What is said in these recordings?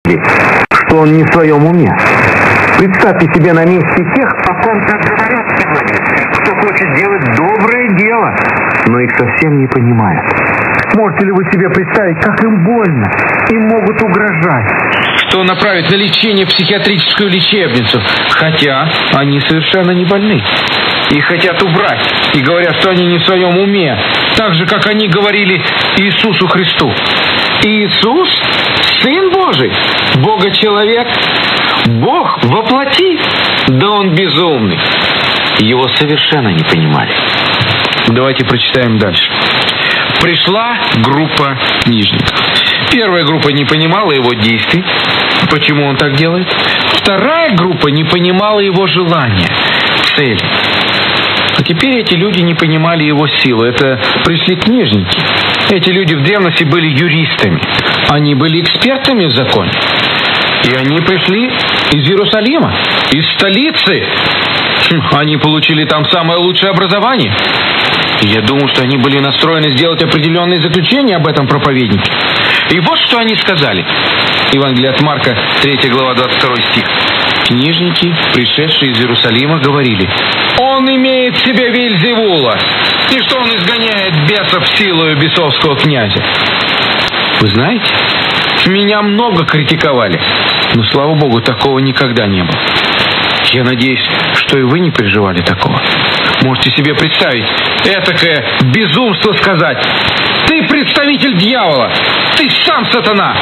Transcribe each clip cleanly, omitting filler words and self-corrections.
что он не в своем уме. Представьте себе на месте тех, о ком так говорят сегодня, кто хочет делать доброе дело, но их совсем не понимает. Можете ли вы себе представить, как им больно? Им могут угрожать. Что направить на лечение в психиатрическую лечебницу, хотя они совершенно не больны. Их хотят убрать и говорят, что они не в своем уме, так же, как они говорили Иисусу Христу. Иисус – Сын Божий, Бога-человек, Бог воплоти, да Он безумный. Его совершенно не понимали. Давайте прочитаем дальше. Пришла группа книжников. Первая группа не понимала его действий, почему он так делает. Вторая группа не понимала его желания, цели. А теперь эти люди не понимали его силы. Это пришли книжники. Эти люди в древности были юристами. Они были экспертами в законе. И они пришли из Иерусалима, из столицы. Они получили там самое лучшее образование. И я думал, что они были настроены сделать определенные заключения об этом проповеднике. И вот что они сказали. Евангелие от Марка, 3 глава, 22 стих. Книжники, пришедшие из Иерусалима, говорили: «Он имеет в себе Вельзевула, и что он изгоняет бесов силою бесовского князя». Вы знаете, меня много критиковали, но, слава Богу, такого никогда не было. Я надеюсь, что и вы не переживали такого. Можете себе представить этакое безумство сказать: «Ты представитель дьявола! Ты сам сатана!»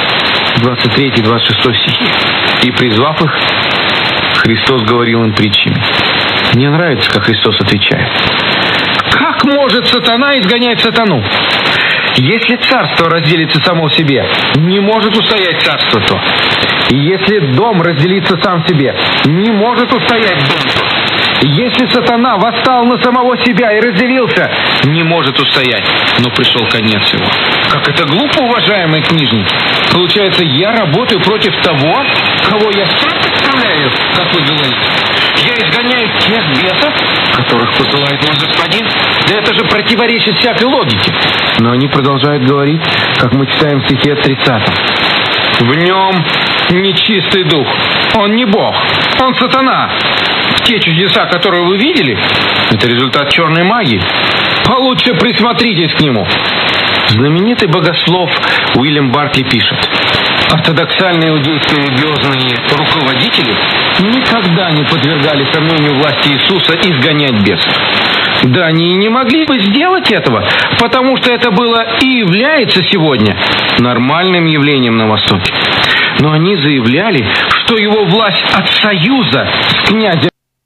23-26 стихи. И, призвав их, Христос говорил им притчами. Мне нравится, как Христос отвечает. Как может сатана изгонять сатану? Если царство разделится само в себе, не может устоять царство то. И если дом разделится сам в себе, не может устоять дом то. Если сатана восстал на самого себя и разделился, не может устоять, но пришел конец его. Как это глупо, уважаемые книжники. Получается, я работаю против того, кого я сам представляю, как вы говорите. Я изгоняю тех бесов, которых посылает мой господин. Да это же противоречит всякой логике. Но они продолжают говорить, как мы читаем в стихе 30. В нем нечистый дух. Он не Бог, он сатана. Те чудеса, которые вы видели, это результат черной магии. Получше присмотритесь к нему. Знаменитый богослов Уильям Баркли пишет: ортодоксальные иудейские религиозные руководители никогда не подвергали сомнению власти Иисуса изгонять бесов. Да они и не могли бы сделать этого, потому что это было и является сегодня нормальным явлением на Востоке. Но они заявляли, что его власть от союза с князем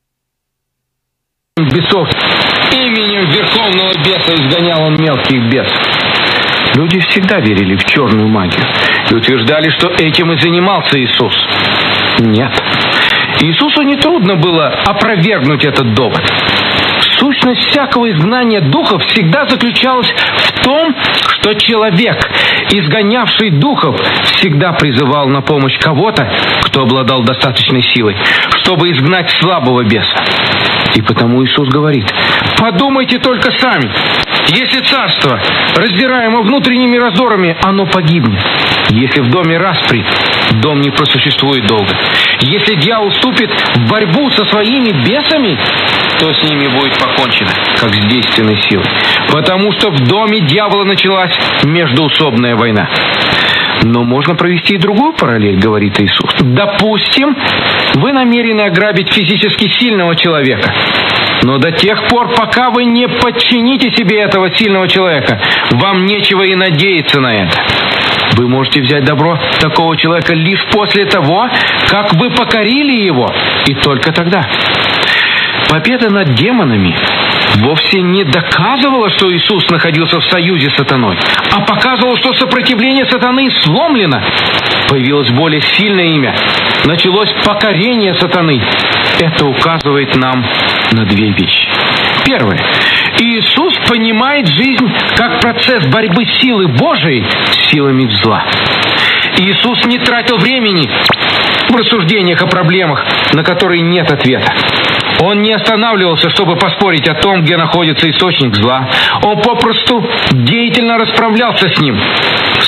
бесов, именем верховного беса изгонял он мелких бесов. Люди всегда верили в черную магию и утверждали, что этим и занимался Иисус. Нет. Иисусу нетрудно было опровергнуть этот довод. Сущность всякого изгнания духов всегда заключалась в том, что человек, изгонявший духов, всегда призывал на помощь кого-то, кто обладал достаточной силой, чтобы изгнать слабого беса. И потому Иисус говорит: подумайте только сами. Если царство, раздираемо внутренними раздорами, оно погибнет. Если в доме распри, дом не просуществует долго. Если дьявол вступит в борьбу со своими бесами, то с ними будет покончено, как с действенной силой. Потому что в доме дьявола началась междоусобная война. Но можно провести и другую параллель, говорит Иисус. Допустим, вы намерены ограбить физически сильного человека. Но до тех пор, пока вы не подчините себе этого сильного человека, вам нечего и надеяться на это. Вы можете взять добро такого человека лишь после того, как вы покорили его, и только тогда. Победа над демонами вовсе не доказывала, что Иисус находился в союзе с сатаной, а показывала, что сопротивление сатаны сломлено. Появилось более сильное имя. Началось покорение сатаны. Это указывает нам на две вещи. Первое. Иисус понимает жизнь как процесс борьбы силы Божией с силами зла. Иисус не тратил времени в рассуждениях о проблемах, на которые нет ответа. Он не останавливался, чтобы поспорить о том, где находится источник зла. Он попросту деятельно расправлялся с ним. В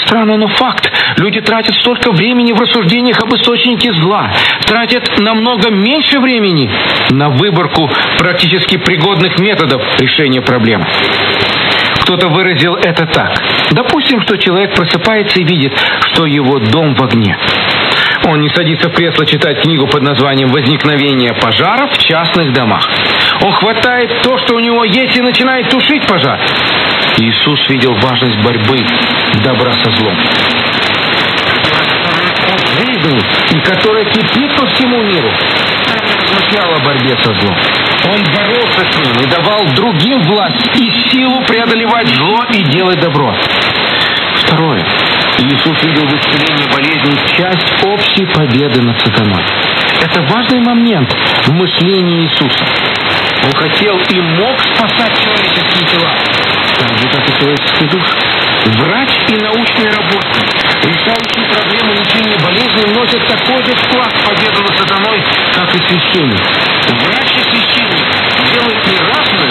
Странно, но факт. Люди тратят столько времени в рассуждениях об источнике зла, тратят намного меньше времени на выборку практически пригодных методов решения проблемы. Кто-то выразил это так. Допустим, что человек просыпается и видит, что его дом в огне. Он не садится в кресло читать книгу под названием «Возникновение пожаров в частных домах». Он хватает то, что у него есть, и начинает тушить пожар. Иисус видел важность борьбы добра со злом. Жизнь, и которая кипит по всему миру, размышлял о борьбе со злом. Он боролся с ним и давал другим власть и силу преодолевать зло и делать добро. Второе. Иисус видел в исцелении болезней часть общей победы над сатаной. Это важный момент в мышлении Иисуса. Он хотел и мог спасать человеческие тела, так же, как и человеческие души. Врач и научный работник, решающие проблемы лечения болезней, вносят такой же вклад в победу над сатаной, как и священник. Врач и священник делают не разную,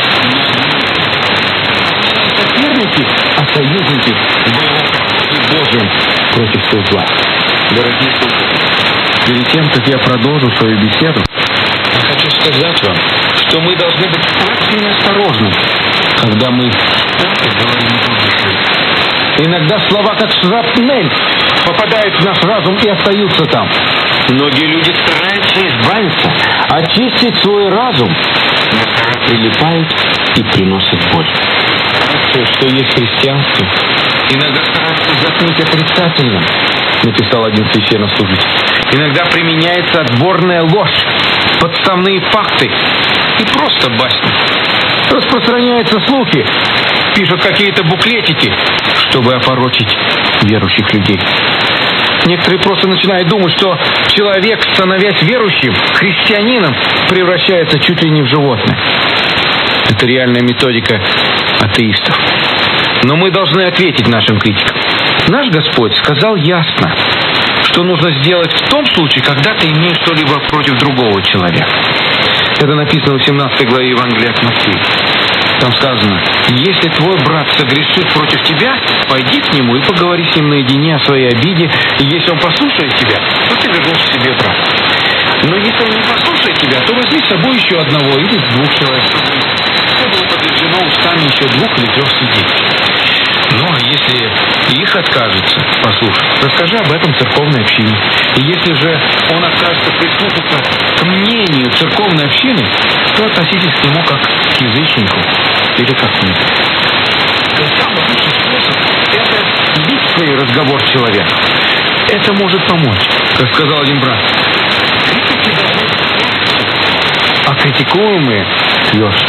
но соперники, а союзники в Божьем против всего зла. Дорогие слушатели, перед тем, как я продолжу свою беседу, я хочу сказать вам, что мы должны быть очень осторожны, когда мы говорим о Божьем. Иногда слова, как шрапнель, попадают в наш разум и остаются там. Многие люди стараются избавиться, очистить свой разум, но прилипают и приносят боль. Все, что есть христианство, иногда стараются затмить отрицательным, написал один священнослужитель. Иногда применяется отборная ложь, подставные факты и просто басни. Распространяются слухи, пишут какие-то буклетики, чтобы опорочить верующих людей. Некоторые просто начинают думать, что человек, становясь верующим, христианином, превращается чуть ли не в животное. Это реальная методика атеистов. Но мы должны ответить нашим критикам. Наш Господь сказал ясно, что нужно сделать в том случае, когда ты имеешь что-либо против другого человека. Это написано в 17 главе Евангелия от Матфея. Там сказано: если твой брат согрешит против тебя, пойди к нему и поговори с ним наедине о своей обиде, и если он послушает тебя, то ты вернешь себе брата. Но если он не послушает тебя, то возьми с собой еще одного или двух человек, чтобы было подтверждено устами еще 2 или 3 свидетелей. Ну, а если их откажется послушать, расскажи об этом церковной общине. И если же он откажется прислушаться к мнению церковной общины, то относитесь к нему как к язычнику или как к нему. Самый лучший способ – это бить свой разговор человека. Это может помочь, как сказал один брат. Критики должны быть, а критикуемые тверже.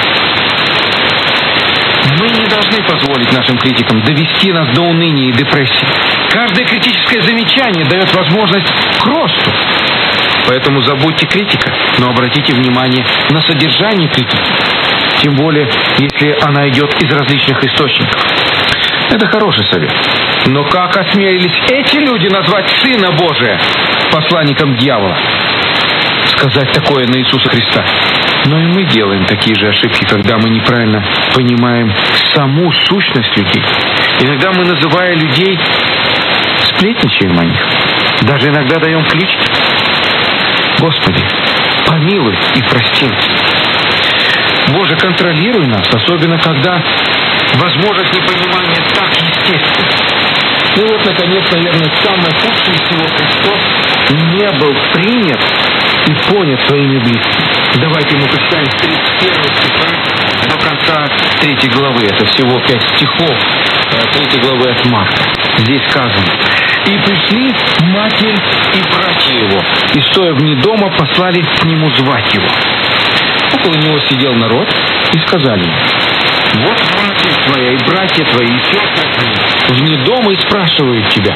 Мы не должны позволить нашим критикам довести нас до уныния и депрессии. Каждое критическое замечание дает возможность к росту. Поэтому забудьте критика, но обратите внимание на содержание критики. Тем более, если она идет из различных источников. Это хороший совет. Но как осмелились эти люди назвать Сына Божия посланником дьявола? Сказать такое на Иисуса Христа. Но и мы делаем такие же ошибки, когда мы неправильно понимаем саму сущность людей. Иногда мы, называя людей, сплетничаем о них. Даже иногда даем клички. Господи, помилуй и прости нас. Боже, контролируй нас, особенно когда возможность непонимания так естественна. И вот, наконец, наверное, самое худшее из всего: Христос не был принят и понят своими близкими. Давайте мы прочитаем с 31 стиха до конца 3 главы. Это всего 5 стихов 3 главы от Марка. Здесь сказано: «И пришли матерь и братья его, и, стоя вне дома, послали к нему звать его. Около него сидел народ, и сказали ему: вот матерь твоя, и братья твои, и сестры твои вне дома и спрашивают тебя».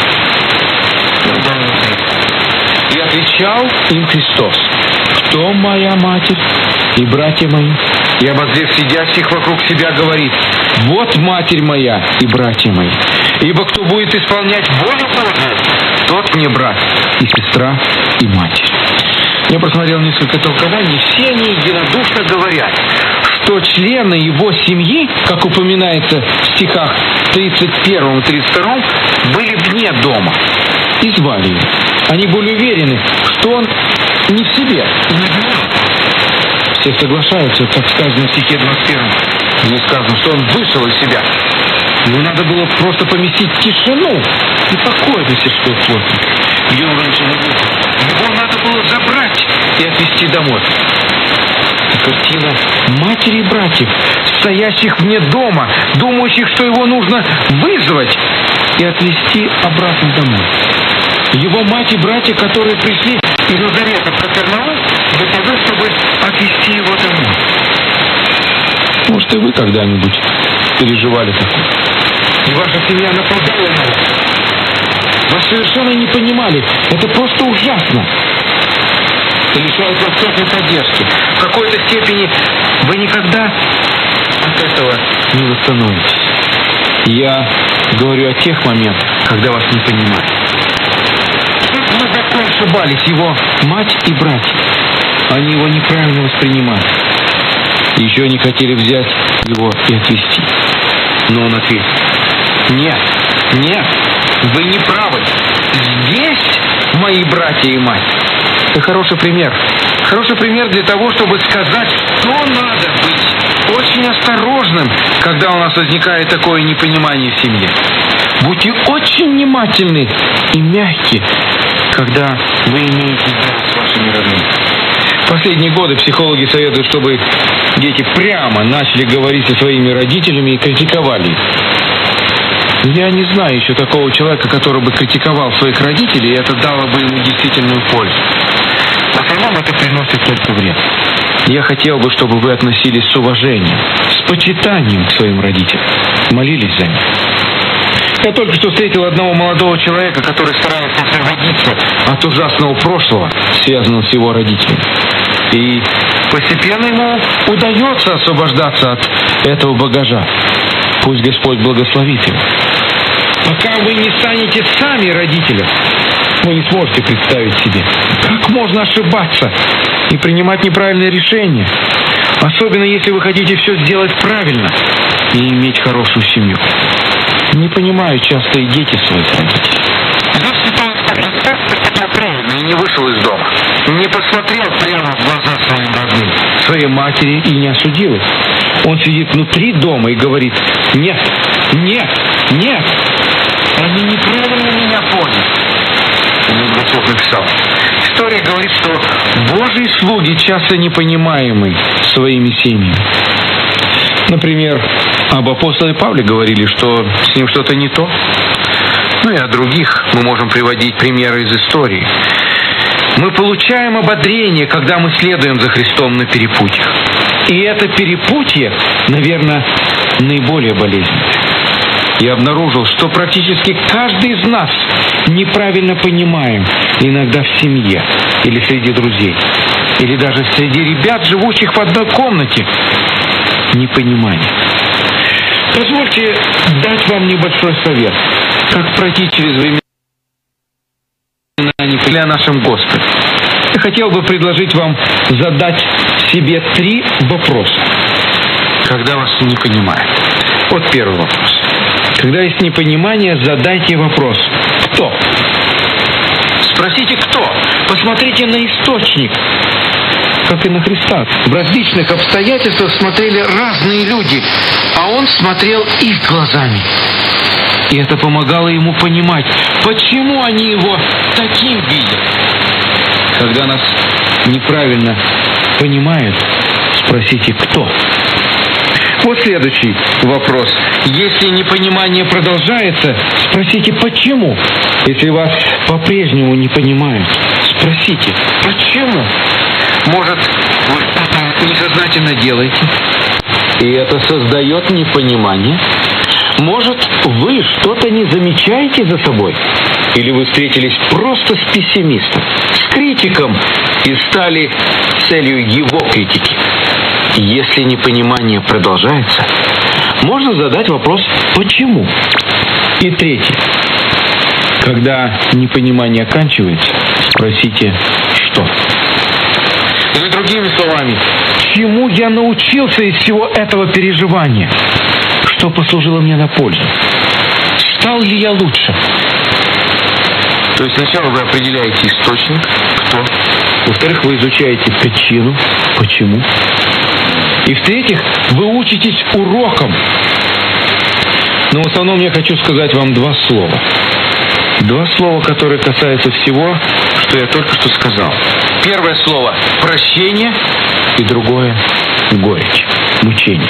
И отвечал им Христос: кто моя матерь и братья мои? И, обозрев сидящих вокруг себя, говорит: вот матерь моя и братья мои. Ибо кто будет исполнять волю Божию, тот мне брат и сестра и матерь. Я просмотрел несколько толкований, все они единодушно говорят, что члены его семьи, как упоминается в стихах 31-м и 32-м были вне дома и звали его. Они были уверены, что он не в себе и не виноват. Все соглашаются, как сказано в стихе 21, где сказано, что он вышел из себя. Ему надо было просто поместить тишину и покой в мастерской плотника, где он раньше находился. Его надо было забрать и отвезти домой. Картина матери и братьев, стоящих вне дома, думающих, что его нужно вызвать и отвезти обратно домой. Его мать и братья, которые пришли из Назарета в Капернаум для того, чтобы отвезти его домой. Может, и вы когда-нибудь переживали такое. И ваша семья нападала на вас. Вас совершенно не понимали. Это просто ужасно. Лишает вас всякой поддержки. В какой-то степени вы никогда от этого не восстановитесь. Я говорю о тех моментах, когда вас не понимают. Глубоко ошибались его мать и братья. Они его неправильно воспринимали. Еще не хотели взять его и отвезти. Но он ответил: нет, нет, вы не правы. Здесь мои братья и мать. Это хороший пример. Хороший пример для того, чтобы сказать, что надо быть очень осторожным, когда у нас возникает такое непонимание в семье. Будьте очень внимательны и мягки, когда вы имеете дело с вашими родными. В последние годы психологи советуют, чтобы дети прямо начали говорить со своими родителями и критиковали их. Я не знаю еще такого человека, который бы критиковал своих родителей, и это дало бы ему действительную пользу. В основном это приносит только вред. Я хотел бы, чтобы вы относились с уважением, с почитанием к своим родителям, молились за них. Я только что встретил одного молодого человека, который старается освободиться от ужасного прошлого, связанного с его родителями. И постепенно ему удается освобождаться от этого багажа. Пусть Господь благословит его. Пока вы не станете сами родителем, вы не сможете представить себе, как можно ошибаться и принимать неправильные решения. Особенно если вы хотите все сделать правильно и иметь хорошую семью. Не понимаю часто и дети своих родителей. И не вышел из дома, не посмотрел прямо в глаза своим родным, своей матери и не осудил их. Он сидит внутри дома и говорит: нет, нет, нет, они неправильно меня поняли. Богослов написал: история говорит, что Божьи слуги часто непонимаемы своими семьями. Например, об апостоле Павле говорили, что с ним что-то не то. Ну и о других мы можем приводить примеры из истории. Мы получаем ободрение, когда мы следуем за Христом на перепутьях. И это перепутье, наверное, наиболее болезненное. Я обнаружил, что практически каждый из нас неправильно понимаем, иногда в семье, или среди друзей, или даже среди ребят, живущих в одной комнате, непонимание. Позвольте дать вам небольшой совет, как пройти через времена о нашем Господе. Я хотел бы предложить вам задать себе 3 вопроса, когда вас не понимают. Вот первый вопрос. Когда есть непонимание, задайте вопрос: кто? Спросите, кто? Посмотрите на источник, как и на Христа. В различных обстоятельствах смотрели разные люди, а он смотрел их глазами. И это помогало ему понимать, почему они его таким видят. Когда нас неправильно понимают, спросите, кто? Вот следующий вопрос. Если непонимание продолжается, спросите, почему? Если вас по-прежнему не понимают, спросите, почему? Может, вы что-то несознательно делаете, и это создает непонимание? Может, вы что-то не замечаете за собой? Или вы встретились просто с пессимистом, с критиком и стали целью его критики? Если непонимание продолжается, можно задать вопрос «почему?». И третий. Когда непонимание оканчивается, спросите «что?». Или другими словами, чему я научился из всего этого переживания? Что послужило мне на пользу? ли я лучше? То есть сначала вы определяете источник, кто. Во-вторых, вы изучаете причину, почему. И в-третьих, вы учитесь урокам. Но в основном я хочу сказать вам два слова. Два слова, которые касаются всего, что я только что сказал. Первое слово – прощение, и другое – горечь, мучение.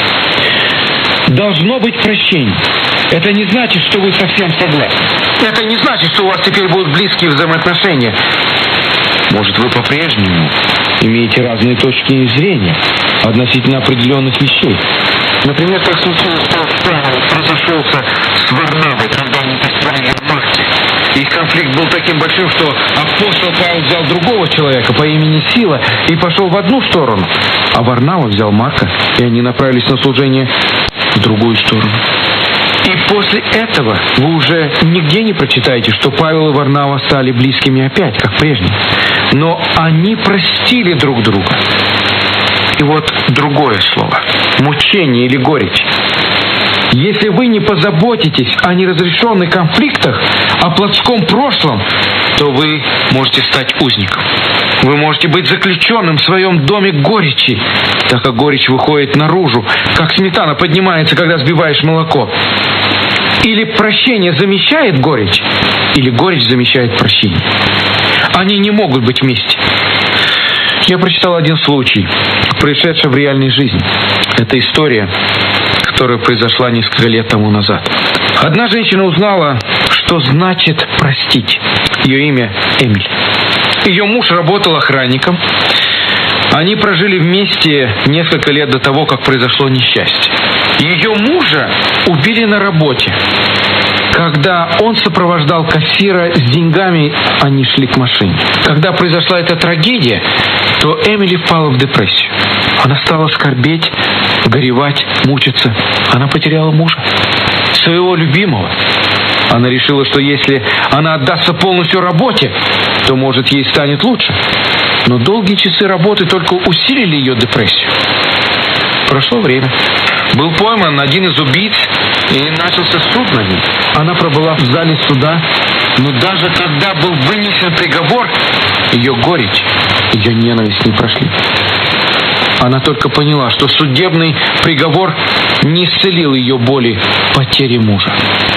Должно быть прощение. Это не значит, что вы совсем согласны. Это не значит, что у вас теперь будут близкие взаимоотношения. Может, вы по-прежнему имеете разные точки зрения относительно определенных вещей. Например, как случилось, что разошелся с Варнавой, когда они построили Марки. Их конфликт был таким большим, что апостол Павел взял другого человека по имени Сила и пошел в одну сторону, а Варнава взял Марка, и они направились на служение в другую сторону. И после этого вы уже нигде не прочитаете, что Павел и Варнава стали близкими опять, как прежде. Но они простили друг друга. И вот другое слово – мучение или горечь. Если вы не позаботитесь о неразрешенных конфликтах, о плотском прошлом, то вы можете стать узником. Вы можете быть заключенным в своем доме горечи, так как горечь выходит наружу, как сметана поднимается, когда сбиваешь молоко. Или прощение замещает горечь, или горечь замещает прощение. Они не могут быть вместе. Я прочитал один случай, происшедший в реальной жизни. Это история, которая произошла несколько лет тому назад. Одна женщина узнала, что значит простить. Ее имя Эмили. Ее муж работал охранником. Они прожили вместе несколько лет до того, как произошло несчастье. Ее мужа убили на работе. Когда он сопровождал кассира с деньгами, они шли к машине. Когда произошла эта трагедия, то Эмили впала в депрессию. Она стала скорбеть, горевать, мучиться. Она потеряла мужа, своего любимого. Она решила, что если она отдастся полностью работе, то, может, ей станет лучше. Но долгие часы работы только усилили ее депрессию. Прошло время. Был пойман один из убийц, и начался суд над ним. Она пробыла в зале суда, но даже когда был вынесен приговор, ее горечь, ее ненависть не прошли. Она только поняла, что судебный приговор не исцелил ее боли потери мужа.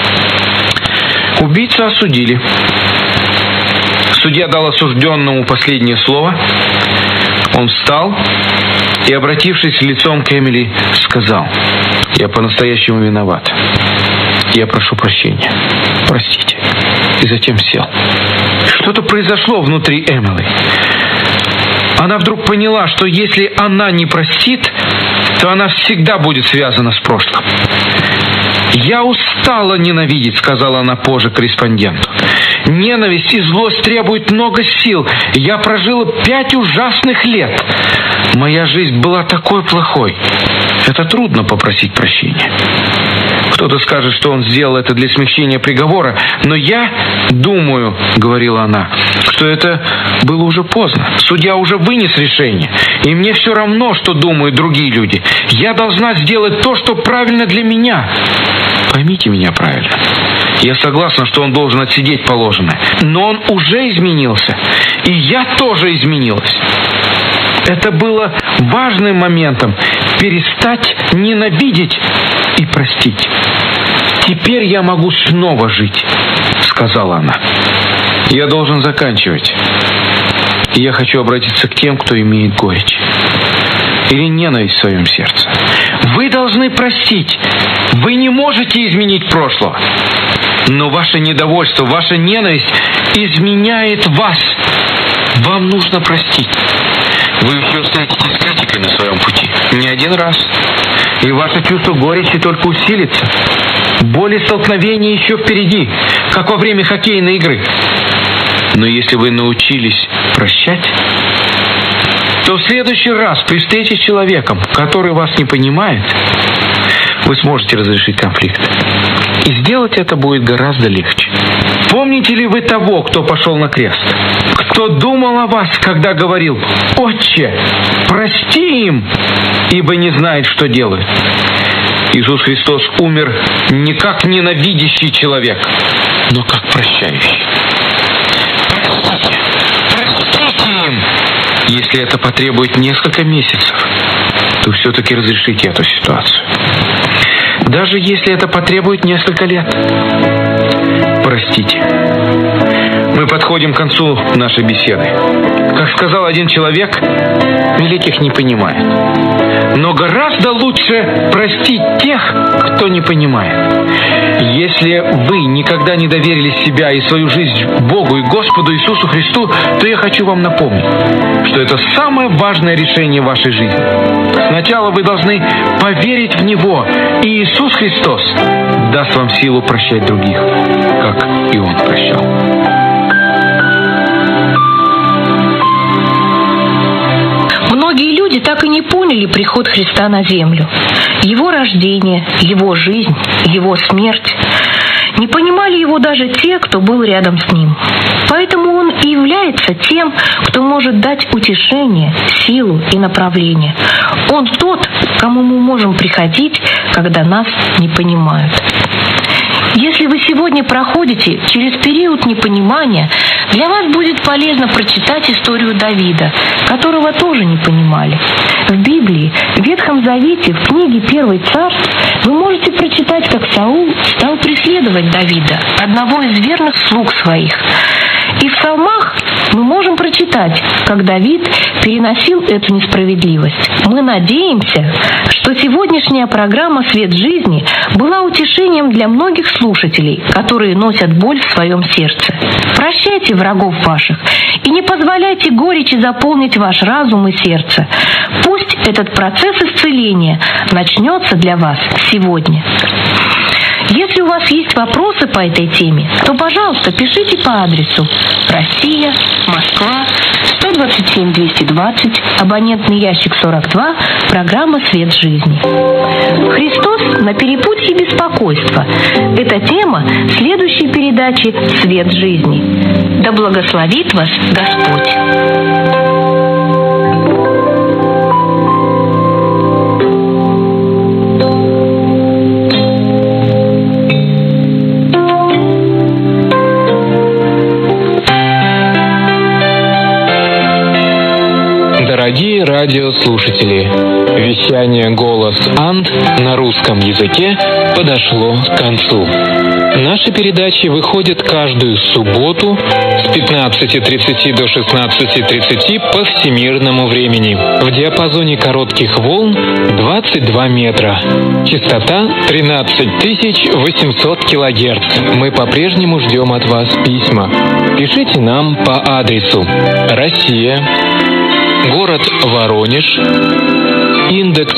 Убийцу осудили. Судья дал осужденному последнее слово. Он встал и, обратившись лицом к Эмили, сказал: «Я по-настоящему виноват. Я прошу прощения. Простите». И затем сел. Что-то произошло внутри Эмили. Она вдруг поняла, что если она не простит, то она всегда будет связана с прошлым. «Я устала ненавидеть», — сказала она позже корреспонденту. «Ненависть и злость требуют много сил. Я прожила 5 ужасных лет. Моя жизнь была такой плохой. Это трудно попросить прощения». Кто-то скажет, что он сделал это для смягчения приговора, но я думаю, говорила она, что это было уже поздно. Судья уже вынес решение, и мне все равно, что думают другие люди. Я должна сделать то, что правильно для меня. Поймите меня правильно. Я согласна, что он должен отсидеть положенное, но он уже изменился, и я тоже изменилась. Это было важным моментом – перестать ненавидеть и простить. «Теперь я могу снова жить», – сказала она. Я должен заканчивать. И я хочу обратиться к тем, кто имеет горечь или ненависть в своем сердце. Вы должны простить. Вы не можете изменить прошлого. Но ваше недовольство, ваша ненависть изменяет вас. Вам нужно простить. Вы еще встретитесь с критикой на своем пути. Не один раз. И ваше чувство горечи только усилится. Боли столкновения еще впереди, как во время хоккейной игры. Но если вы научились прощать, то в следующий раз при встрече с человеком, который вас не понимает, вы сможете разрешить конфликт. И сделать это будет гораздо легче. Помните ли вы того, кто пошел на крест? Кто думал о вас, когда говорил: «Отче, прости им, ибо не знают, что делают». Иисус Христос умер не как ненавидящий человек, но как прощающий. Простите им. Если это потребует несколько месяцев, то все-таки разрешите эту ситуацию. Даже если это потребует несколько лет, простите. Мы подходим к концу нашей беседы. Как сказал один человек, великих не понимает. Но гораздо лучше простить тех, кто не понимает. Если вы никогда не доверили себя и свою жизнь Богу и Господу Иисусу Христу, то я хочу вам напомнить, что это самое важное решение вашей жизни. Сначала вы должны поверить в Него, и Иисус Христос даст вам силу прощать других, как и Он прощал. Многие люди так и не поняли приход Христа на землю, Его рождение, Его жизнь, Его смерть. Не понимали Его даже те, кто был рядом с Ним. Поэтому Он и является тем, кто может дать утешение, силу и направление. Он тот, к кому мы можем приходить, когда нас не понимают. Если вы сегодня проходите через период непонимания, для вас будет полезно прочитать историю Давида, которого тоже не понимали. В Библии, в Ветхом Завете, в книге «Первый Царств» вы можете прочитать, как Саул стал преследовать Давида, одного из верных слуг своих. И в Псалмах мы можем прочитать, как Давид переносил эту несправедливость. Мы надеемся, что сегодняшняя программа «Свет жизни» была утешением для многих слушателей, которые носят боль в своем сердце. Прощайте врагов ваших и не позволяйте горечи заполнить ваш разум и сердце. Пусть этот процесс исцеления начнется для вас сегодня. Если у вас есть вопросы по этой теме, то, пожалуйста, пишите по адресу Россия, Москва, 127-220, абонентный ящик 42, программа «Свет жизни». Христос на перепутье беспокойства. Это тема следующей передачи «Свет жизни». Да благословит вас Господь. Дорогие радиослушатели, вещание «Голос Анд» на русском языке подошло к концу. Наши передачи выходят каждую субботу с 15:30 до 16:30 по всемирному времени в диапазоне коротких волн 22 метра. Частота 13800 килогерц. Мы по-прежнему ждем от вас письма. Пишите нам по адресу Россия, город Воронеж, индекс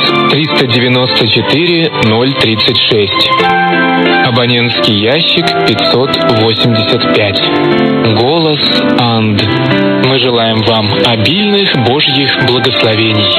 394-036, абонентский ящик 585. Голос Анд. Мы желаем вам обильных Божьих благословений.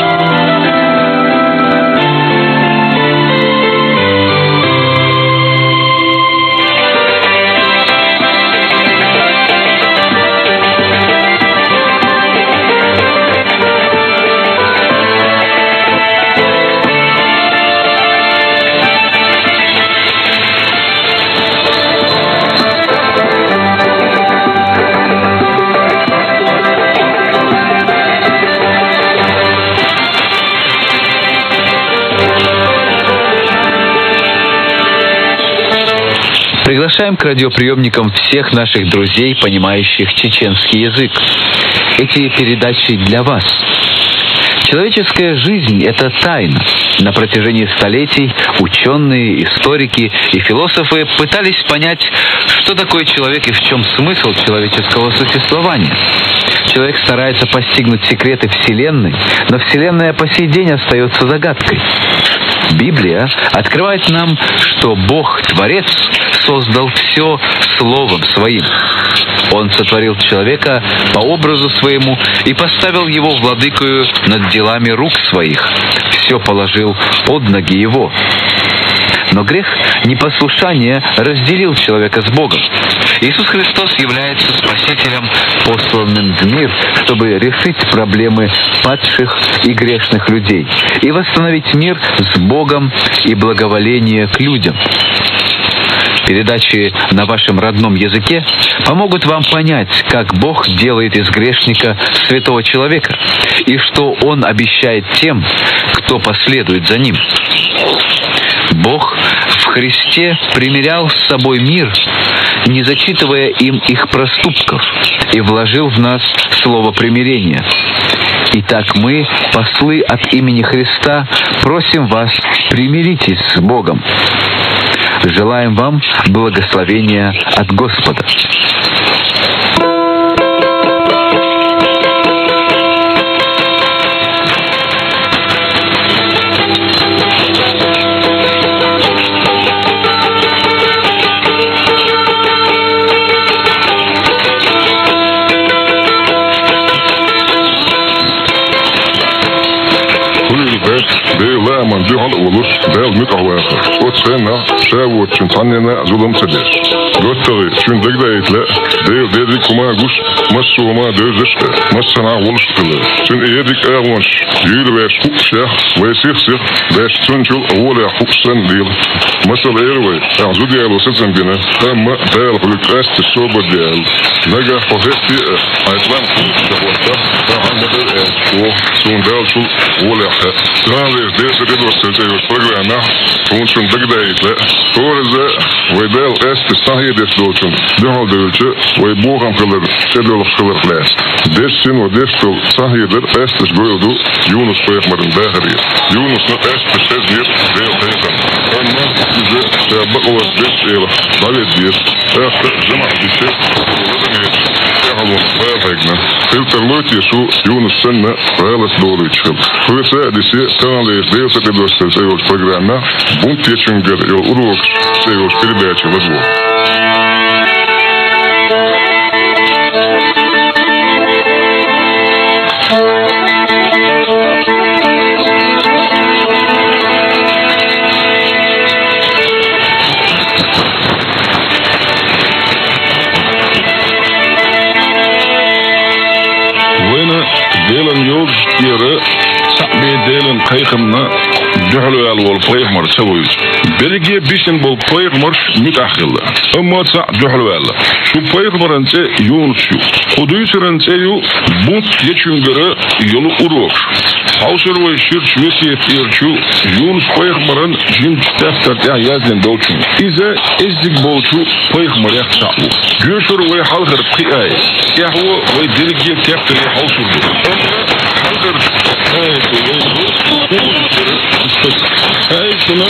Приглашаем к радиоприемникам всех наших друзей, понимающих чеченский язык. Эти передачи для вас. Человеческая жизнь – это тайна. На протяжении столетий ученые, историки и философы пытались понять, что такое человек и в чем смысл человеческого существования. Человек старается постигнуть секреты Вселенной, но Вселенная по сей день остается загадкой. Библия открывает нам, что Бог, Творец, создал все Словом Своим. Он сотворил человека по образу Своему и поставил его владыкою над делами рук Своих. Все положил под ноги его. Но грех непослушания разделил человека с Богом. Иисус Христос является Спасителем, посланным в мир, чтобы решить проблемы падших и грешных людей и восстановить мир с Богом и благоволение к людям. Передачи на вашем родном языке помогут вам понять, как Бог делает из грешника святого человека и что Он обещает тем, кто последует за Ним. Бог в Христе примирял с собой мир, не зачитывая им их проступков, и вложил в нас слово примирения. Итак, мы, послы от имени Христа, просим вас, примиритесь с Богом. Желаем вам благословения от Господа. من جهل ولش دال متعواخر وتسنى شاوت شن تعنينا ظلم سدش قلتغي شن دقدايت لا ديريك وما قوش مسو وما دوزش مسنا ولش كله شن ايديك اغوانش يل باش خوك شاخ ويسيخ سيخ باش تنشل اولي خوك سن ديل مسل ايروي اعزو ديالو ستن بنا اما دال خلق راست الصوبة ديال نجا فهيتي ايطلان خوك شاوتا فعمد الاشو سون دال شل اولي حق تغالي دير Следующее программа Тунчун дагдайтле Торзе Вайдел Эст Сахидес Долчун Дюхалдевиче Вайбогам Калер Седел Шкалерфлес Десин Вадестол Сахидер Эст Жгойду Юнус Пейхмарин Дагари Юнус на Эст Шезмир Дейл Тейхан Анна Изе Шабакова Десела Наведир Эст Жемах Дисе Владимир Яхалун Бэйгна Фильтер Лоти Шу Юнус Сенна Фэлэс Доличхел Фэйса Дисе Танлес Дейл Следующая программа «Бунт Ечунгер» и урок передачи во двор. Война делом юг киры Дelen kayıkımna dühülü el bol payıkmar çavuyuz. Belge bişin bol payıkmar mütahhilli. Amma sa dühülü el. Şu payıkmarınca Yunus yu. Kuduyusarınca yu bunt geçüngörü yolu urok. Hausur ve şirç vesiyet yerçu Yunus payıkmarın jin defterden yazın dolçun. İze ezdik bolçu payıkmar yakçağı. Göşür ve halkır kıyay. Yahvu ve delege tefteri hausurdu. Halkır şuna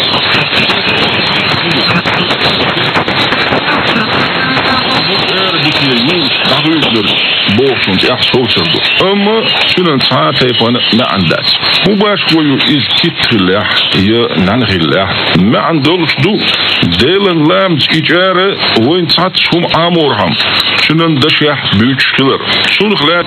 بوشون يحصل أما شنو ساعات يفون ما عندك مباش ويو إز كتله يا ننغله ما عندوش دو ديلن لام إجارة وين ساعات هم أمورهم شنو ندشيح بيشكلر شنو خلات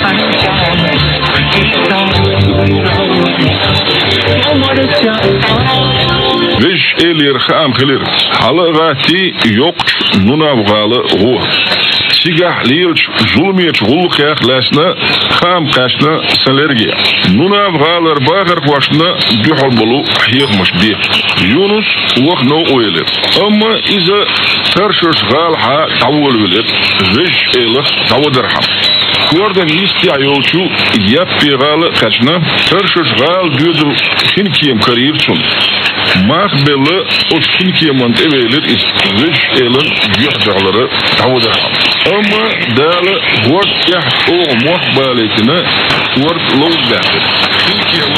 Viş elir kham khilir halagati yok nunavgalı ruh sigah lirch zulmiyet gulq yaxlasna kham qashna salergiya nunavgalar bag'ir qashna duhul bulu yig'mish di Yunus waq no o'ylir amma iza tarshsh ghalha tawul bilib vish elir tawadirham Гордон истяючу яппи галы качна таршш гал дюду хинкием карирчун мах белы от хинкием антевелер из виш элен юхдалары тавуда amma далы вот ях о мох балетина вот лоуда хинкием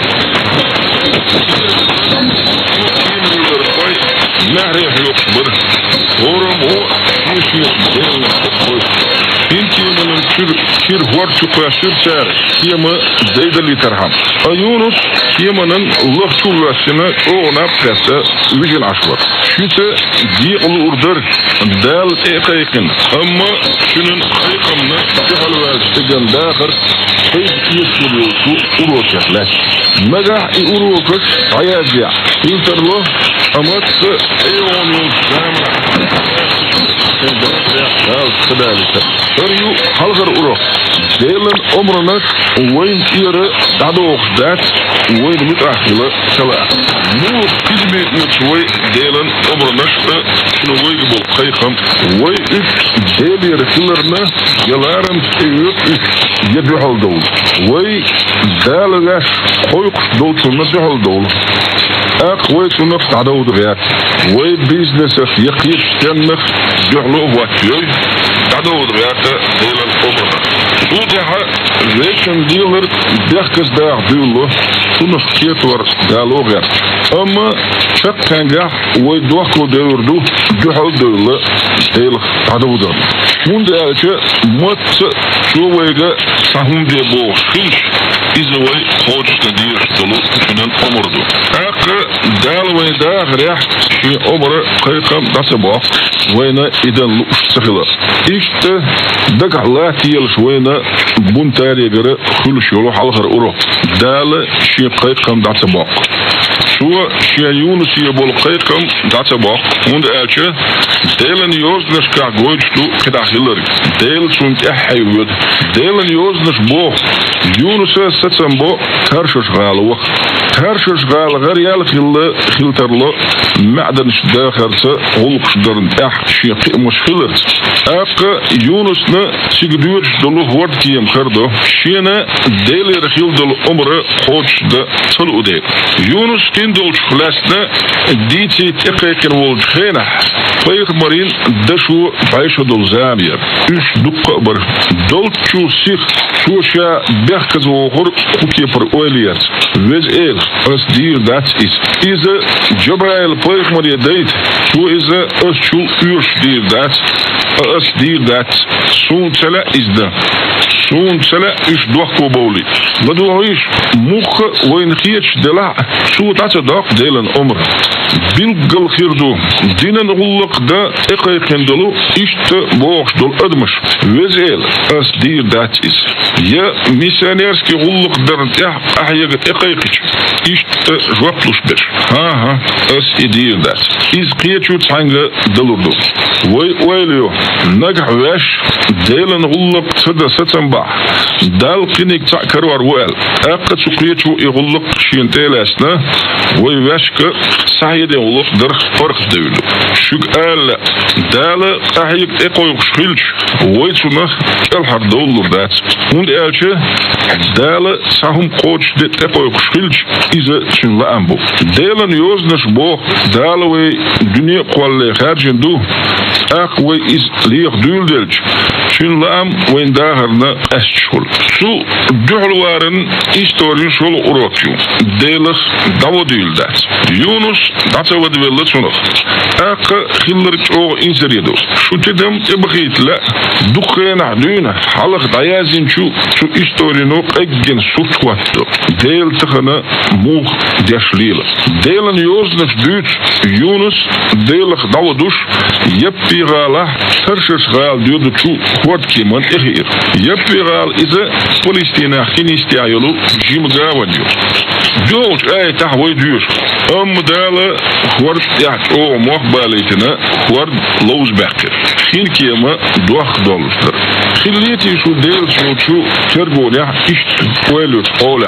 نعرف يخبر ورم هو يشيخ Hinkiye'nin şir horçu qaşır çar kema deydali tarham Yunus kemanın laqçulasını ona pressa üjün aşvar şüte di urdur dal eqayqin amma şunun qayqamını halvaz degan daxir yeşulu uroçlar maga urokak ayaja interlo amat eyonun zama Örü halgar urok. Delen omranak weyn ire dadoog dat weyn mutahila kala. Nu kizmet mutwe delen omranak şunu wey bol qayqam wey üç delir killerna yalaram eyüp üç yebi haldol. Wey dalgaş qoyq dolçuna haldol. Aq wey şunu dadoog yak. Wey business yaqib tanx juhlu watyoy dadoog yak delen omranak. Ujaha rechen dealer derkes daar dulo toen gekeerd wordt dialoger. Amma chat kanga way doorko deurdu juhal dule heel hadouder. Munde elke mat şovega sahum de bo khish izaway hoçta dier dolu şunan omurdu. Aq dalway da grah şi omra qayqam dasabo wayna idan lushsagila. İşte dagallati yel shwayna buntari göre huluş yolu halgar uru. Dale şi qayqam dasabo. Şu şi Yunus ye bol qayqam dasabo. Und elke delen yoznes ka goyçtu kedahiller. Del sunt ahayud. Delen yoznes bo Yunus setsam bo karşış galı. Karşış galı gariyal filterlo معدن daxarsa olqşdırın şi qimuşhilir. Aq Yunusna sigdür dolu hort kiyem kırdı. Şina delir hildol umre hoçda tulude. Yunus kindol xlasna diti teqekin volxena. Peyğmarin daşu bayşa dol zamir. Üç dukka bir dolçu sih şuşa berkaz oğur kukepr oyliyat. Vez el as dir dat is. Ize Jabrail Peyğmari deyt. Şu ize as şu ürş dir dat. As dir dat. Sun çala izda. Sun çala iş doqko boli. Ladu iş mukh weyn khiech dela. Şu tatsa doq delen umr. Bilgel khirdu. Dinen ulq da eqayqindulu işte boğ dol admış. Vezel as dir dat is. Ya missionerski ulq dernt ahyagat eqayqich. İşte jwapluş bir. Ha as idir dat. Iz qiyechu tsanga dalurdu. Weylio nagh wesh delen ulq sada satamba. Dal qinik takarwar wel. Aqqa suqiyechu iqulq shintelasna. Wey weshke sayide ulq der farq dewlu. Şük al dale ahayik eqoyq shilch. Weytsuna el harda olur dat. Und elche dale sahum qoch dit eqoyq shilch ize chinla ambu. Delen yoznes bo dale we dünya qalle kharjindu. Aq we is liq duldelch. Chinla am wen dagarna ashul. Şu duhlwarın historin şol urokyu. Delig davodul dat. Yunus datsa wat willet sonog. Aq khiller o inserido. Şu tedem ebgitla dukhena duna halq dayazin şu historino eggen sutwatto. Deel tkhana mug deslil. Delen yoznes dut Yunus delig dawodush yepigala tershers gal dudu chu hort kiman ehir. Yepigal ize Palestina khinistia yolu jim gawanyo. George ay tahway duur. Dale hort ya o mogbalitna hort loosbekker. Geen kema doch dolster. Khiliti şu deel şu tergola iş koylut ola.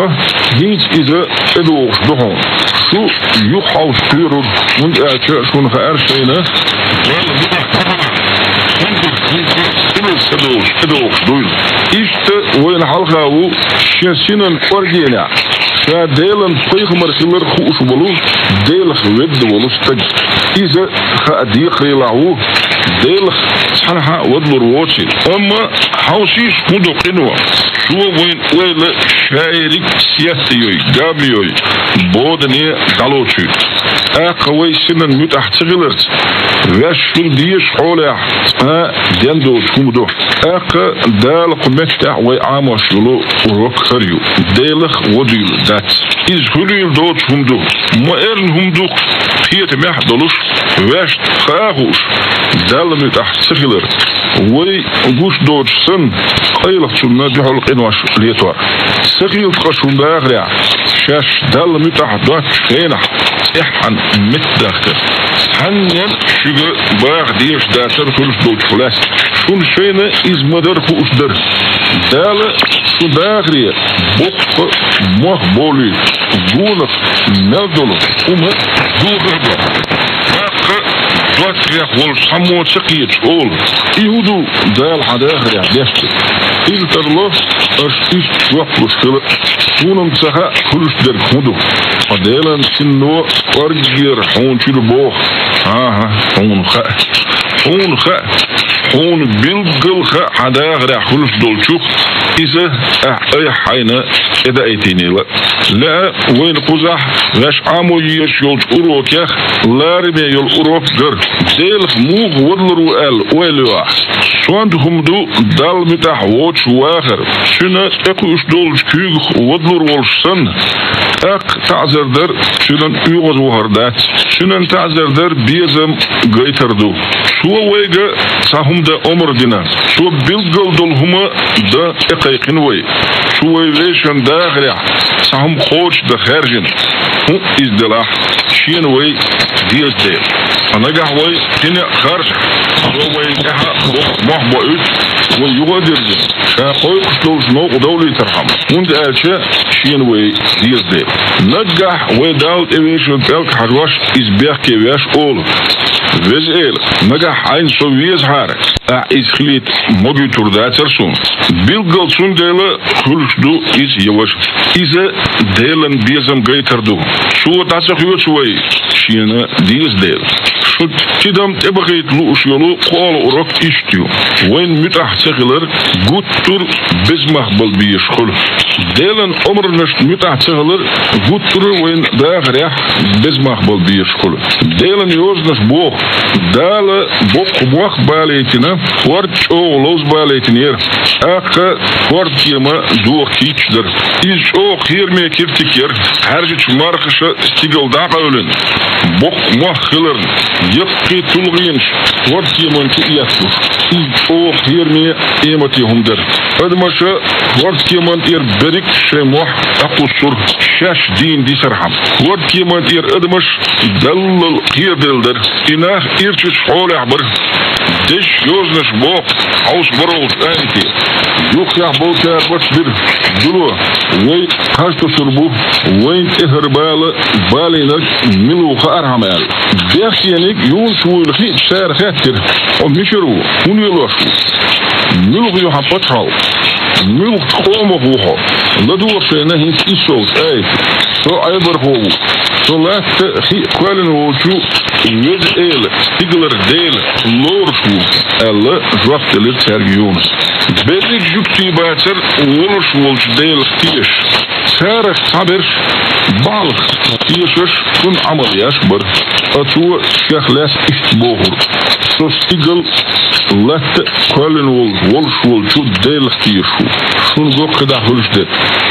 Dies ize edoog dohon. Şu yuhaus turur und şunu ersene. Edoog doyl. İşte oyun halgavu şensinin orgena. Ya delen Peyğmar khiller khuş bolu del khwed bolu stag ize khadi khilahu del sanha wadlur wochi amma hawsish kudu qinwa şu weyn wele shayrik siyasiyoy gabiyoy bodni dalochu قوي سنن متحتغلرت واشل ديش حولها دندو شومدو دال قمتع وعامش لو وروك خريو ديلخ وديل دات إز هليل دوت همدو ما إرن همدو فيت محضلوش واش خاهوش دال متحتغلر وي غوش دوت سن قيلق سنة بحلق إنواش ليتوار سقيل تقشون داغريع شاش دال متحدوات خينح إحن متداخل هنن شغل باغ ديش داتر كلش دوت فلاس شون شينا إز مدر خوش در دال شو داغريع بوق مخبولي غونق ملدولو وما دوغربا دوات ريح والسحمو تسقيت أول يهودو دال حداغريع بيشت إلترلو أشتيش وقلش كلا ونم تسخا كلش در خودو ودالان سنو ورجير حون شلو بوخ حون خا حون بلقل خا حداغريع كلش دولشوخ إذا أي حينا إذا أيتيني لا وين قزح لاش عامو يشيولش أروك يخ لا رمي يول أروك در ديلخ موغ ودلرو ويلوا شواندهم دو دال متاح ووش واخر شنا اقوش دولش كيغ ودلر والشسن تعزر در شنان يغز وهردات شنان تعزر در بيزم غيتر دو شو ويغا ساهم دا عمر دينا شو بلقل دول هما دا اقايقين وي شو ويشن داغرع ساهم خوش دا خارجن هم ازدلاح شين وي ديز ديل أنا قهوي تنا خارج وي كها محبوط ويغادر قوي قشلوش نوق دولي ترحم وند ألشة شين وي ديز ديل نجح وداود إيش وتلك حرواش إزبيح كيفاش أول وزيل نجح عين سويز حارك إز خليت موجي تردات رسون بيلقل سون ديلا كلش دو إز يوش إذا ديلن بيزم غيتر دو شو تاسخيو شوي شينا ديز ديل شو تدم تبغيت لوش يلو قال أوراق إشتيو وين متاح تغلر قطر بزمح بل بيشخل ديلن عمر نشت متاح تغلر قطر وين داغريح بزمح بل بيشخل ديلن يوزنش بوخ دال بوخ بوخ باليتنا ورد او لوز باليتنير اقا ورد كيما دوخ كيتشدر إيش او خير مي كيرتكير هرجت مارخشة استيقل داق اولن بوخ موخ خلرن يبقي تلغينش ورد كيما كياتو إيش او خير مي ايمتي هم در ادمشا ورد كيما اير بريك شموح اقو السر شاش دين دي سرحم ورد كيما اير ادمش دلل خير دلدر إناه إيرتش حول عبر دش يوزنش بوق عوش بروز آنتي يوخيا بوكا بشبر دلو وين خاشتو سربو وين تهربال بالينك ملوخ أرهمال داخيانيك يونسو الخيط سار خاتر ومشرو هون يلوشو ملوخ يحبط حال ملوخ تقوم بوخو لدور سيناهين كيسوت آيت سو عبر هو سو لات خي كوالن وشو يد إيل تقلر ديل لورشو ألا جوفت للترجيون بدك جبتي باتر ولش ولش ديل اختيش سارك صبر بالغ تيشش كن عملياش بر أتو شخلاس اشتبوهر سو استقل لات كوالن ولش ولشو ديل اختيشو شون جو قدا هلش ديل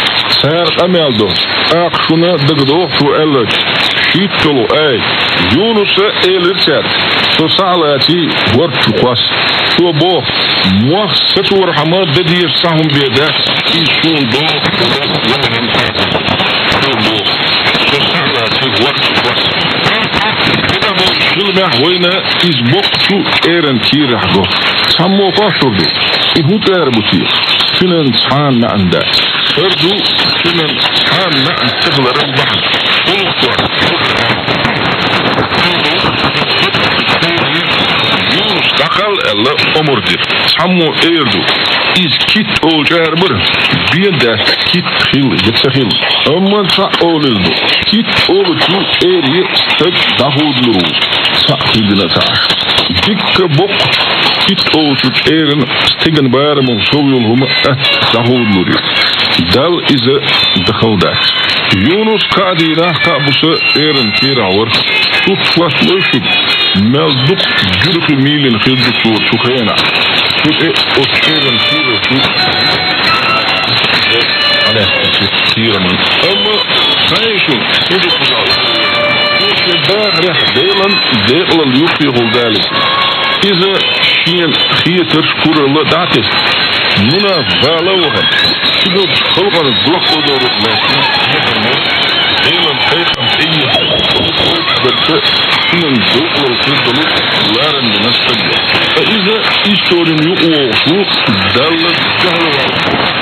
سار أمالدو أقشنا دقدوخ وقالك شيتلو أي يونس إيلرسات سو سالاتي ورد قواس سو بوخ موخ ستور حماد ددي السهم بيدا يشون بوخ سو بوخ سو سالاتي ورد قواس كده بوخ شلمح وينا إز بوخ شو إيران كيرح بوخ سمو قاشر دو إهوت أربوتي شنن سحان ما عنده أردو شنن سحان ما عند تغلر البحر يونس دخل الله أمر دير سمو إيردو إز كيت أول شهر بر بيداس كيت خيل يتسخيل أما سا أولدو كيت أول شو إيري ستك دهود لرو سأخيدنا ساعش ديك بوك كيت أول شو إيرن ستيغن بارمون سويول هما دهود لرو دال إذا دخل داك يونس قادينا قابوس إيرن كيراور Tutlas löscht. Melduk jürgü milin hilduk çukayana. Tut oskeren tut. Alektiren. Ama sayışın hilduk kuzal. Delen yuqyul dalik. İze şiyen hiyeter kurulu datis. Nuna valavuhan. Şunu kılganı bloklu doğrultulasın. Delen teykan teyyi. Berke şunun doğrultuları kırdılıp ların dinastırdı. İze istorin yuqu dalı cahlı var.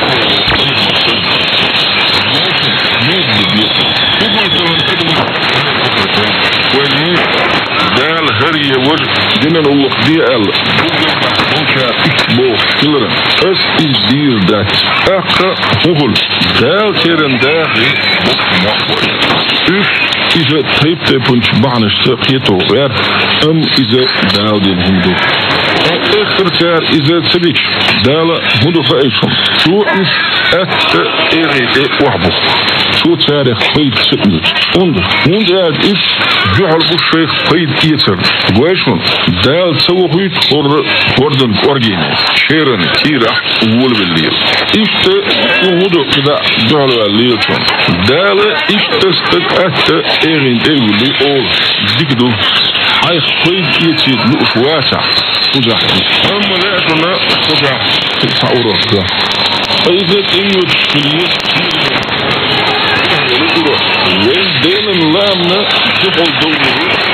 دال هري ور دينا الله ديال بوشا بو كلرن اس از دير دات اقا اوغل دال تيرن داخل مقوى اف إذا تيبت بنش بعنش تقيتو غير إذا دال دين هندو آخر تار إذا تبيش دال هندو فايشم شو إس إيغي وحبو شو تاريخ قيد سبنت هند إس جعل بشيخ قيد إيتر قويشون دال سوخيت وردن أورجيني شيرن كيرح وول بالليل إشت هندو كدا جعل الليلتون دال إشتستك إيغين إيغولي أول ديكدو حيث قيد إيتر نؤف واسع وزحدي أما لا أتنا وزح تسعوره فإذا تنيوت كلية وين دينا لامنا جحل دوله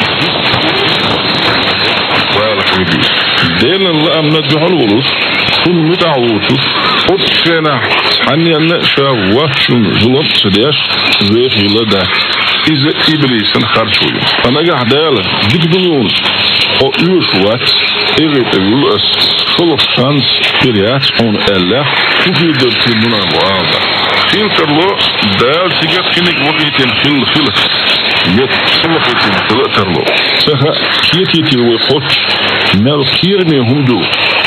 والحبيبي دينا لامنا جحل ولوس كن متعوتو أتفنا حني أن شاواتشون ظلم سدياش زيخي لده إذا إبليس خرجوه أنا قاعد داله ديك دنيون أو يوشوات إغيت أقول شلوك شانس بريات أون الله وفي درتي منا معاذا خيل ترلو دال سيقات خينك وقيتين خيل يت سلقيتين خلا ترلو سخا كيتيتي ويقوش نال كيرني همدو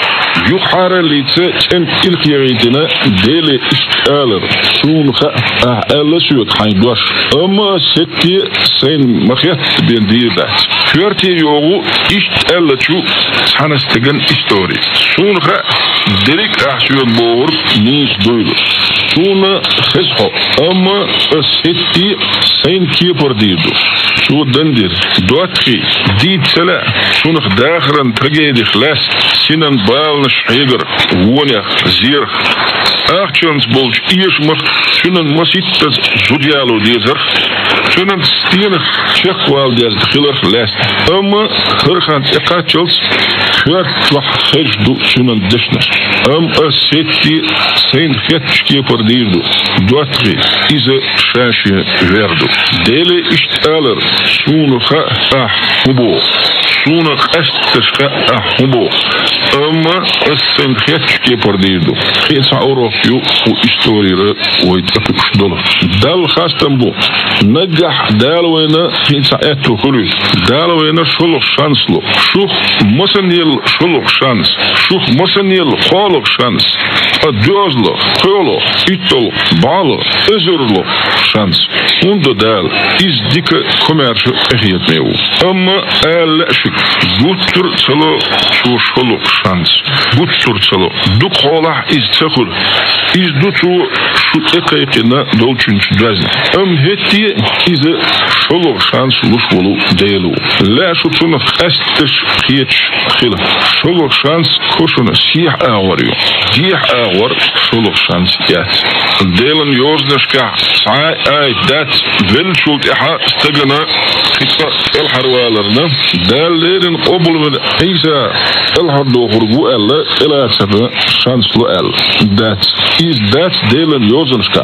يحار ليتس ان الكيريتنا ديلي اشتالر شونخا ألسيوت حيدوش أما ستي سين مخيات بين ديردات فيرتي يوغو اشتالتشو سانستغن استوري شونخا ديريك أحسيوت بور نيس دويلو شونا خسخو أما ستي سين كيبر ديردو شو دندر دواتخي ديد سلا شونخ داخرا ترقيدي خلاص سينان بالنش حيقر ونيخ زيرخ أخشانس بولش إيشمخ شنان مسيطة زوديالو ديزر شنان ستينخ شخوال ديز دخلرخ لاس أما خرخان إقاتشلس خير تلح خجدو شنان دشنش ستي سين خيتشكي پرديردو دواتخي إذا شاشي ويردو ديلي اشتالر شونخا أحبو شونخ أشتشخا أحبو أما السن خيتشكي پرديردو خيتشا أوروفيو وإستوريرا ويتأكش دولار دال خاستنبو نجح دالوينا خيتشا أتو خلوش دالوينا شلوخ شانسلو شوخ مسنيل شلوخ شانس شوخ مسنيل خالوخ شانس أدوزلو خيولو إتلو بالو أزرلو شانس وندو دال إز ديكا كوميرشو أخيات ميو أما ألاشك بوتر تلو شو شلوخ شانس بوتر تلو دو خالح إز تخل إز دوتو شو إقايقنا دولچنش دوازن هتي إز شلوخ شانس لشولو ديلو لا شو تنخ أستش خيتش خلا شلوخ شانس كوشونا سيح آوريو ديح آور شلوخ شانس يات ديلن يوزنشكا سعاي آي دات فيلشولت إحا استغنا خطة الحروالرنا داليرن قبل من إيسا الحردو خرقو ألا إلا تبا شانس لو أل دات إز دات ديلن يوزنشكا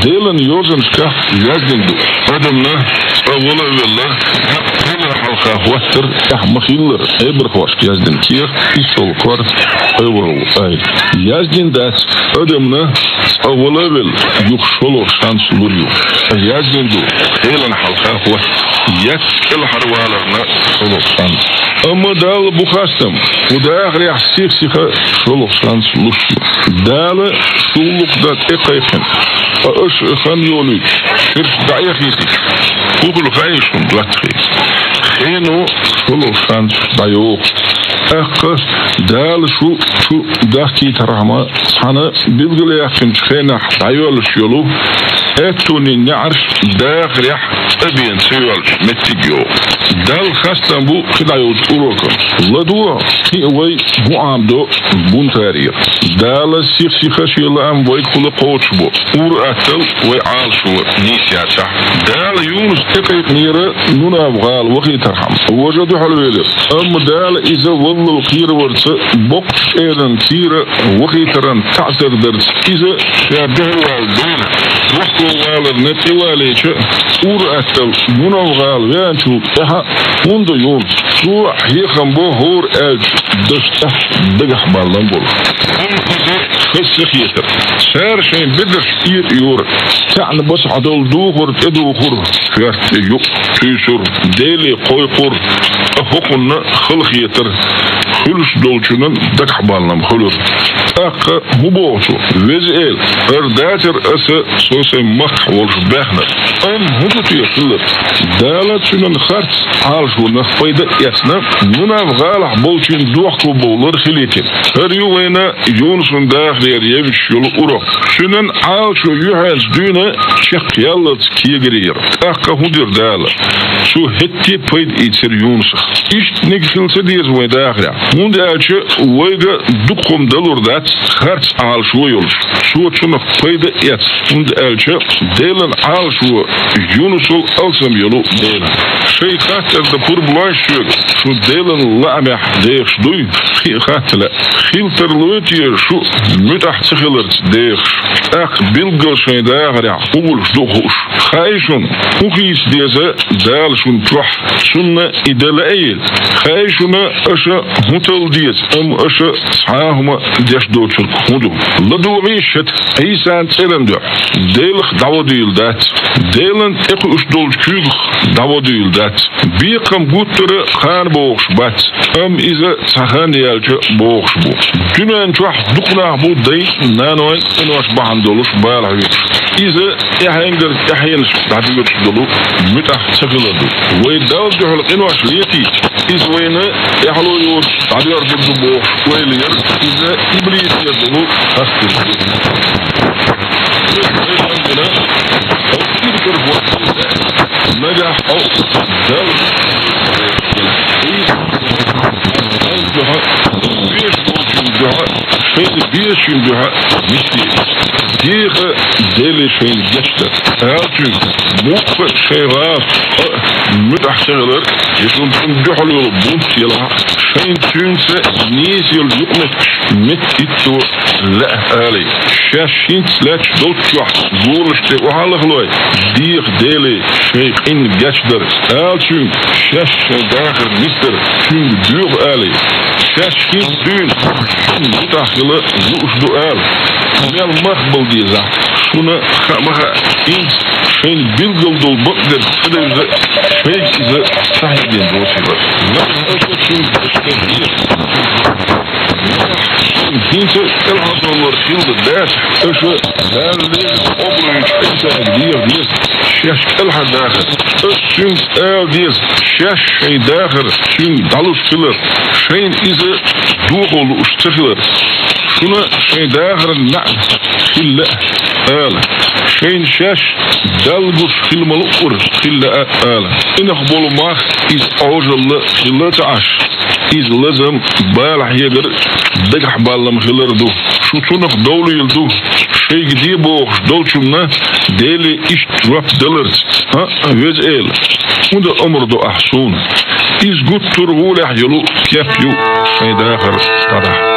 يزدندو أدمنا أولا بالله هنا حلقة واتر أحمخيلر إبرخوشك يزدن كير إيسول كور أورو أي يزدن دات أدمنا أولا بال يخشلو شانس لوريو يزدندو هيلن حلقة واتر يك الحروالرنا شلو شانس أما دال بخاستم ودا آخر يحسيك سيخا شلو شانس لوشيو دال شلوك دات إقايقن أش خان يولي شرش دعي خيتي وقلو خايشون دواتخي شينو شلو شانش دايوق أخ دال شو داكي ترحمة سنة بيبقى يحكم شينا دايول شيلو اتوني نعرف داخريح أبين سيول متجيو دال خاستن بو خدايو تقولوكم لدوا كي وي بو عمدو بون تاريخ دال سيخ خشيلا أم وي كل قوتش بو ور أتل وي عالشو نيسياتشا دال يونس تقيق نيرا نونا بغال وقي ترحم وجدو حلويلر أم دال إذا والله الخير ورس بقش إيران تيرا وقي تران تعسر درس إذا شابه والدين وحكو والر نتي واليش ور أتل نونا بغال ويانشو إحا منذ يونس شو حيخم بو هور أج دشته دقح بالنبول خسخ يتر سار شين بدر إير يور تعني بس عدل دوخر تدوخر فيرت يوك تيسر ديلي قويقر أفقنا خلق يتر خلص دولشنن دقح بالنم خلص أقا مبوغتو وزيل أرداتر أسا سوسي مخ والش بخنا هدو تيخلط دالت شنن خارت عالشو نخفايدة يسنا نونا بغالح بولشين دوحكو بولر خليتين هريو وينا يونسون داخل يريبش يلو أورو شنن عالشو يحيز دونا شق يالت كيغرير أقا هدر دالة شو هتي بايد إيتر يونسخ إشت نكسل سديز وين داخل هند ألشو ويغا دقم دلور دات خارت عالشو يلش شو تشنخ بايد إيت هند ألشو ديلن عالشو يونسو ألسم يلو ديلن شي خاتر دبور بلاش شو ديلن لعمح ديخش دوي خي خاتلا خيلتر لوتي شو متح تخلرت ديخش اخ بلغل شي داغرع قولش دوخوش خايشون وخيس ديزا دال شون تروح سنة إدال أيل خايشون أشا متل ديز أشا صحاهما ديش دوتشل خودو لدو غيشت أيسان تسيلن دو ديلخ دعوة ديل دات ديلن اقو اش دولش كيلخ دعوة ديل دات بيقم بوتر خان بوغش بات إذا سخان ديالش بوغش بو جنان شوح دقنا بو دي نانوين انواش بحن دولش بالح يوش إذا يحينجر يحينش بعد يوش دولو متح تخلدو ويدال جحل انواش ليتي إذا وين يحلو يوش بعد يربط بوغش ويلير إذا إبريد يدولو هستر نجح أو دل بيش يندها مثلي ديغ ديلي شين جشتر هاتو موقف شيغات مدح شغلر يكون تنجحل يلبون تيلا شين تنسى نيسي اليقمت متتو لا آلي شاشين سلاش دوتشوح زورشتي وحالة خلوي ديغ ديلي شيخ إن جشتر هاتو شاش داخل مستر شين ديغ آلي شاشين دون مدح خلا زوش دوال ميال مخبل ديزا شونا خامخا إنس شين بيلغل دول بقدر خدر شيء إذا صحيحين دوسي بس نحن أشوف شين بشكل دير هينسا الحصر والرخيل الداس أشوف هالليل أبرو يشحيسا دير شاش الحا داخل الشين ديز شاش شي داخل شين دالوش فيلر شين إذا دوغل اشتفلر شنا شي داخل النعم خلا آلة شين شاش دالغوش خلما الأقر خلا آلة إن أخبولو ماخ إز أوجل خلا تعاش إز لازم بالح يقر دقح بالم خلر دو شو تنخ دولو يلدو شي قديبوخ دولشونا ديلي إش تراب دلرت ها ويز إيل وده أمر دو أحسون إز قد ترغول يحجلو كيفيو شي داخل طرح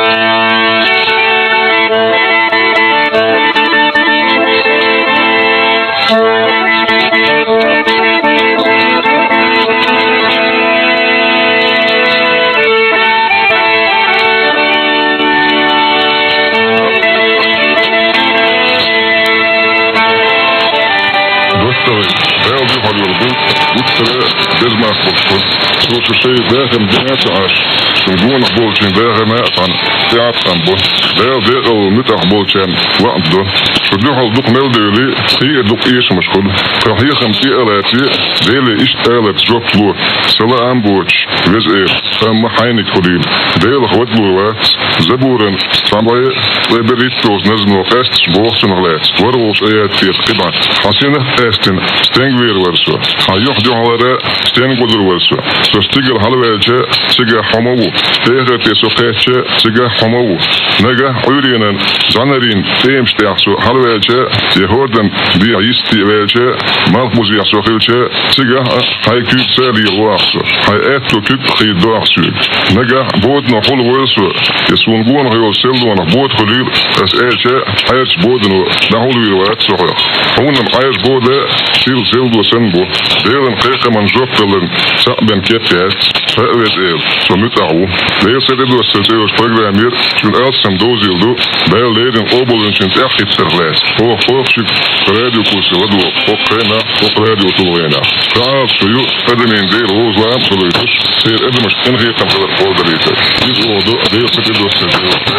Bel bir halıyor bu. Uçtere dezmak boşkun. Sosu şey derken denete aş. Sunduğun bolçin dergeme atan. Teatran bu. Bel bir olmut bolçen. Vaqdu. Şudu haldık meldeli. Kıyeduk işmiş kul. Kahiyakam ki alati. Deli iş alat joplu. Sala amboç. Vez Tam haynik kudil. Deli xvatlu va. Zaburen. Sambayı. Liberit doz nazno est. Boğsun alat. Varvos ayat fiyat qiban. Hasina estin. Stengvir varsa. Hayok diyorlara stengudur varsa. Sostigel halvelce. Siga hamavu. Eğreti soqetçe. Siga hamavu. Nega uyrinen. Zanarin. Eemsteyaksu halvelce. Yehordan diya isti velce. Malkmuzi yaksoqilce. Siga haykütse lirvaqsu. Hay etto küt qidoaqsu. Nega bodna hul varsa. Yesunguan hayol selduana bod khulil. As elce. Ayerç bodunu. Dahul virvat soqoq. Onam ayerç boda. Sil seldu senbu. Delen qeqaman joptelen. Saqben kepet. Fa'vet el. Somutahu. Deel sededu asselteos programmeer. Şun alsam dozildu. Bel leden obelunçin tergitserles. Hoogschuk radio kursu wadu. Hoogkena. Hoog radio tulwena. Raal suyu. Edemin deel hooglaam. Zeer edemus ingeekam teler volderite. Dit oordo. Deel sededu asselteos.